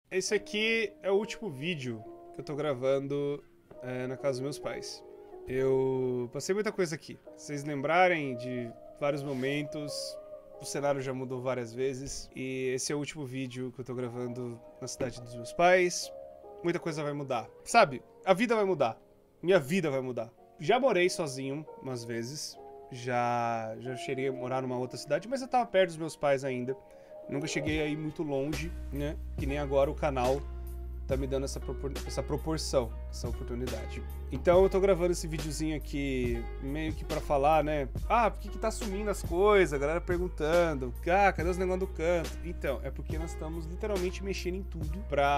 Esse aqui é o último vídeo que eu tô gravando na casa dos meus pais. Eu passei muita coisa aqui. Se vocês lembrarem de vários momentos, o cenário já mudou várias vezes. E esse é o último vídeo que eu tô gravando na cidade dos meus pais. Muita coisa vai mudar. Sabe, a vida vai mudar. Minha vida vai mudar. Já morei sozinho umas vezes. Já cheguei a morar numa outra cidade, mas eu tava perto dos meus pais ainda. Nunca cheguei aí muito longe, né? Que nem agora o canal tá me dando essa proporção, essa oportunidade. Então eu tô gravando esse videozinho aqui meio que pra falar, né? Ah, por que tá sumindo as coisas? A galera perguntando. Ah, cadê os negócios do canto? Então, é porque nós estamos literalmente mexendo em tudo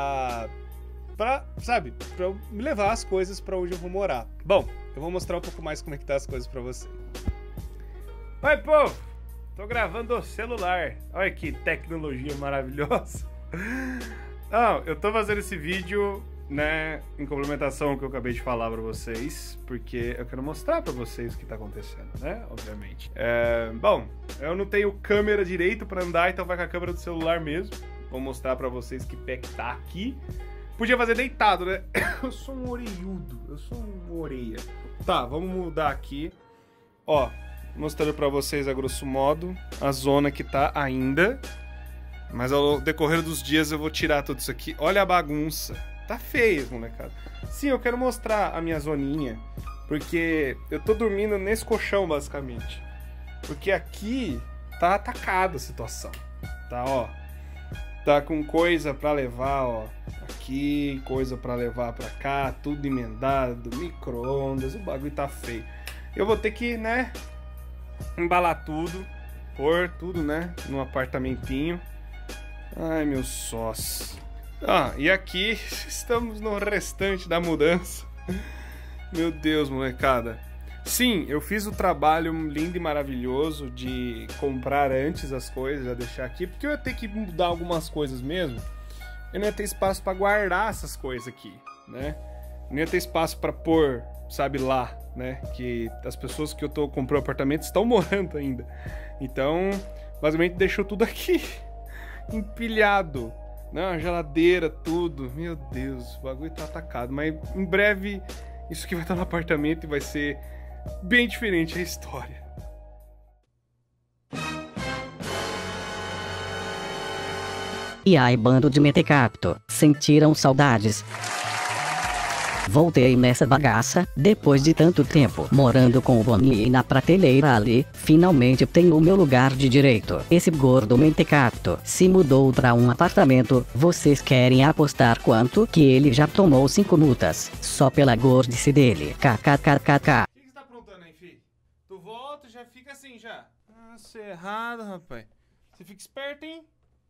sabe? Pra eu me levar as coisas pra onde eu vou morar. Bom, eu vou mostrar um pouco mais como é que tá as coisas pra você. Oi, povo! Tô gravando o celular. Olha que tecnologia maravilhosa. Não, eu tô fazendo esse vídeo, né, em complementação ao que eu acabei de falar pra vocês, porque eu quero mostrar pra vocês o que tá acontecendo, né, obviamente. Bom, eu não tenho câmera direito pra andar, então vai com a câmera do celular mesmo. Vou mostrar pra vocês que pé que tá aqui. Podia fazer deitado, né? Eu sou um orelhudo, eu sou um orelha. Tá, vamos mudar aqui. Ó, mostrando pra vocês a grosso modo a zona que tá ainda. Mas ao decorrer dos dias eu vou tirar tudo isso aqui. Olha a bagunça. Tá feio, molecada. Sim, eu quero mostrar a minha zoninha, porque eu tô dormindo nesse colchão, basicamente. Porque aqui tá atacada a situação. Tá, ó. Tá com coisa pra levar, ó. Aqui, coisa pra levar pra cá, tudo emendado, micro-ondas, o bagulho tá feio. Eu vou ter que, né, embalar tudo, pôr tudo, né, num apartamentinho. Ai, meu sócio. Ah, e aqui estamos no restante da mudança. Meu Deus, molecada. Sim, eu fiz o trabalho lindo e maravilhoso de comprar antes as coisas, já deixar aqui, porque eu ia ter que mudar algumas coisas mesmo. Eu não ia ter espaço para guardar essas coisas aqui, né? Não ia ter espaço para pôr, sabe lá, né? Que as pessoas que eu tô comprando apartamento estão morando ainda. Então, basicamente deixou tudo aqui, empilhado. Não, a geladeira, tudo. Meu Deus, o bagulho tá atacado. Mas em breve isso aqui vai estar no apartamento e vai ser bem diferente a história. E aí, bando de mentecapto, sentiram saudades? Voltei nessa bagaça, depois de tanto tempo morando com o Boni na prateleira ali, finalmente tenho o meu lugar de direito. Esse gordo mentecapto se mudou pra um apartamento, vocês querem apostar quanto que ele já tomou 5 multas, só pela gordice dele, kkkk. O que você tá aprontando aí, filho? Tu volta e já fica assim já. Nossa, errado, rapaz. Você fica esperto, hein?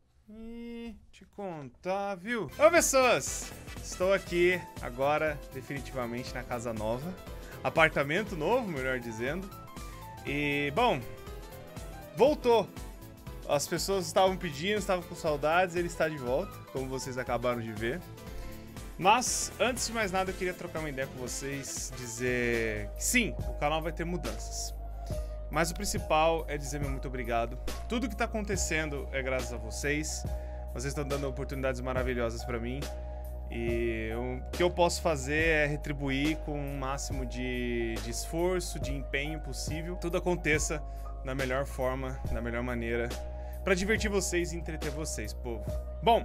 E te contar, viu? Ô, pessoas! Estou aqui agora, definitivamente, na casa nova. Apartamento novo, melhor dizendo. E, bom, voltou. As pessoas estavam pedindo, estavam com saudades, ele está de volta, como vocês acabaram de ver. Mas, antes de mais nada, eu queria trocar uma ideia com vocês, dizer que sim, o canal vai ter mudanças. Mas o principal é dizer meu muito obrigado. Tudo que tá acontecendo é graças a vocês. Vocês estão dando oportunidades maravilhosas pra mim. E o que eu posso fazer é retribuir com o máximo de esforço, de empenho possível. Tudo aconteça da melhor forma, da melhor maneira, pra divertir vocês e entreter vocês, povo. Bom,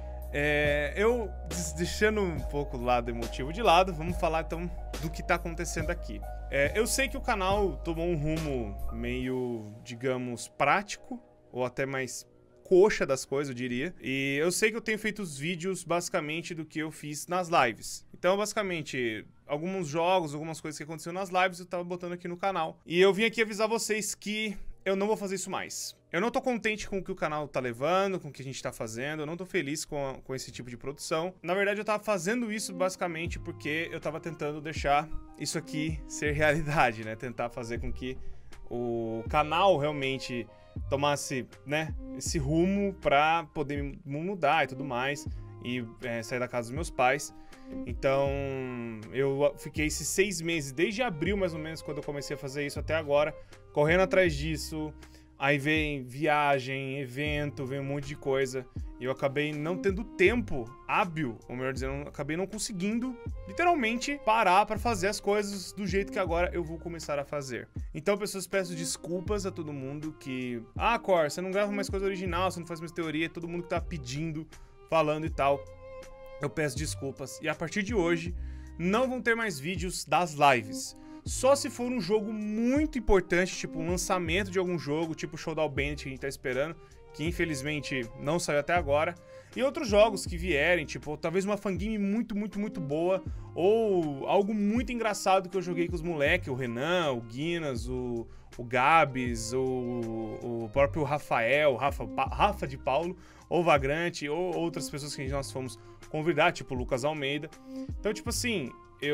eu deixando um pouco o lado emotivo de lado, vamos falar então do que tá acontecendo aqui. Eu sei que o canal tomou um rumo meio, digamos, prático, ou até mais coxa das coisas, eu diria. E eu sei que eu tenho feito os vídeos basicamente do que eu fiz nas lives. Então, basicamente, alguns jogos, algumas coisas que aconteceram nas lives eu tava botando aqui no canal. E eu vim aqui avisar vocês que eu não vou fazer isso mais. Eu não tô contente com o que o canal tá levando, com o que a gente tá fazendo, eu não tô feliz com esse tipo de produção. Na verdade, eu tava fazendo isso basicamente porque eu tava tentando deixar isso aqui ser realidade, né? Tentar fazer com que o canal realmente tomasse, né, esse rumo pra poder mudar e tudo mais, e sair da casa dos meus pais. Então, eu fiquei esses 6 meses, desde abril mais ou menos, quando eu comecei a fazer isso até agora, correndo atrás disso, Aí vem viagem, evento, vem um monte de coisa. E eu acabei não tendo tempo hábil, ou melhor dizendo, acabei não conseguindo, literalmente, parar pra fazer as coisas do jeito que agora eu vou começar a fazer. Então, pessoas, peço desculpas a todo mundo que... Ah, Cor, você não grava mais coisa original, você não faz mais teoria, todo mundo que tá pedindo, falando e tal. Eu peço desculpas. E a partir de hoje, não vão ter mais vídeos das lives. Só se for um jogo muito importante, tipo um lançamento de algum jogo, tipo o Showdown Bandit que a gente tá esperando, que infelizmente não saiu até agora. E outros jogos que vierem, tipo, talvez uma fangame muito boa, ou algo muito engraçado que eu joguei com os moleques, o Renan, o Guinness, o Gabs, o próprio Rafael, Rafa de Paulo, ou Vagrante, ou outras pessoas que nós fomos convidar, tipo o Lucas Almeida. Então, tipo assim,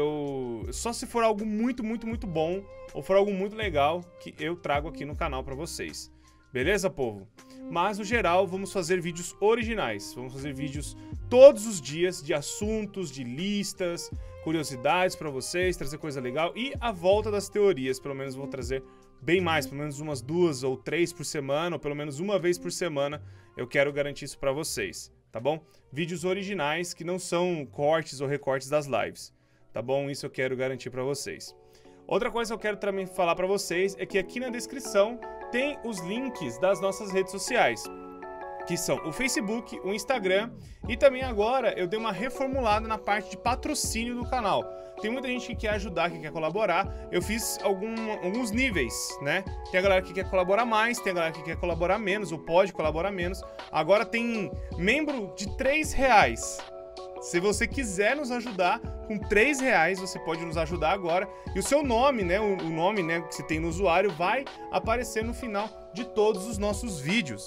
só se for algo muito bom, ou for algo muito legal, que eu trago aqui no canal pra vocês. Beleza, povo? Mas, no geral, vamos fazer vídeos originais. Vamos fazer vídeos todos os dias de assuntos, de listas, curiosidades pra vocês, trazer coisa legal. E a volta das teorias, pelo menos vou trazer bem mais, pelo menos umas 2 ou 3 por semana, ou pelo menos uma vez por semana, eu quero garantir isso pra vocês, tá bom? Vídeos originais que não são cortes ou recortes das lives, tá bom? Isso eu quero garantir pra vocês. Outra coisa que eu quero também falar pra vocês é que aqui na descrição tem os links das nossas redes sociais, que são o Facebook, o Instagram, e também agora eu dei uma reformulada na parte de patrocínio do canal. Tem muita gente que quer ajudar, que quer colaborar. Eu fiz alguns níveis, né? Tem a galera que quer colaborar mais, tem a galera que quer colaborar menos, ou pode colaborar menos. Agora tem membro de R$3. Se você quiser nos ajudar, com R$3 você pode nos ajudar agora. E o seu nome, né, o nome, né, que você tem no usuário vai aparecer no final de todos os nossos vídeos.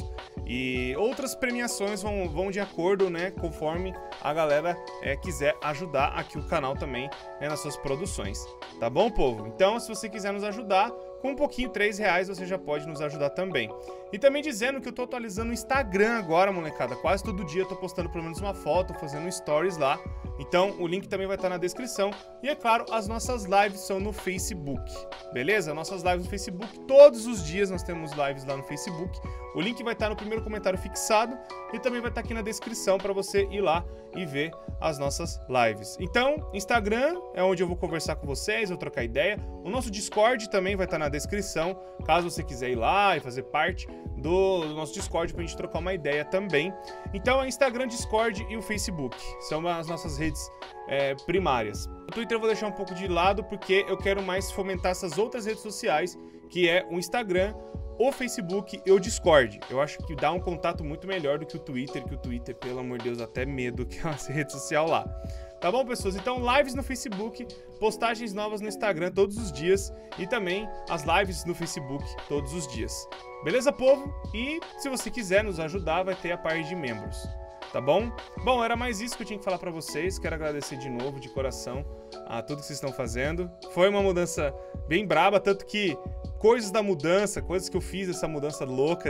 E outras premiações vão de acordo, né, conforme a galera quiser ajudar aqui o canal também, né, nas suas produções. Tá bom, povo? Então, se você quiser nos ajudar, com um pouquinho, R$3, você já pode nos ajudar também. E também dizendo que eu tô atualizando o Instagram agora, molecada. Quase todo dia eu tô postando pelo menos uma foto, fazendo stories lá. Então, o link também vai estar na descrição. E, é claro, as nossas lives são no Facebook, beleza? Nossas lives no Facebook, todos os dias nós temos lives lá no Facebook. O link vai estar no primeiro comentário fixado e também vai estar aqui na descrição para você ir lá e ver as nossas lives. Então, Instagram é onde eu vou conversar com vocês, vou trocar ideia. O nosso Discord também vai estar na descrição, caso você quiser ir lá e fazer parte do nosso Discord pra gente trocar uma ideia também. Então, é Instagram, Discord e o Facebook. São as nossas redes primárias. O Twitter eu vou deixar um pouco de lado porque eu quero mais fomentar essas outras redes sociais, que é o Instagram, o Facebook e o Discord. Eu acho que dá um contato muito melhor do que o Twitter, pelo amor de Deus, até medo que é uma rede social lá. Tá bom, pessoas? Então, lives no Facebook, postagens novas no Instagram todos os dias e também as lives no Facebook todos os dias. Beleza, povo? E se você quiser nos ajudar, vai ter a parte de membros. Tá bom? Bom, era mais isso que eu tinha que falar pra vocês. Quero agradecer de novo, de coração, a tudo que vocês estão fazendo. Foi uma mudança bem braba, tanto que coisas da mudança, coisas que eu fiz, essa mudança louca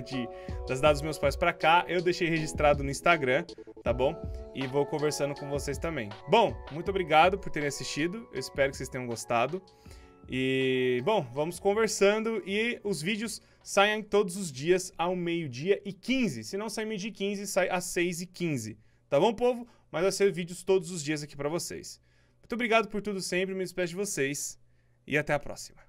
das dados dos meus pais pra cá, eu deixei registrado no Instagram, tá bom? E vou conversando com vocês também. Bom, muito obrigado por terem assistido, eu espero que vocês tenham gostado. E, bom, vamos conversando e os vídeos saem todos os dias ao 12h15. Se não sair 12h15, sai às 6h15. Tá bom, povo? Mas vai ser vídeos todos os dias aqui pra vocês. Muito obrigado por tudo sempre, me despeço de vocês e até a próxima.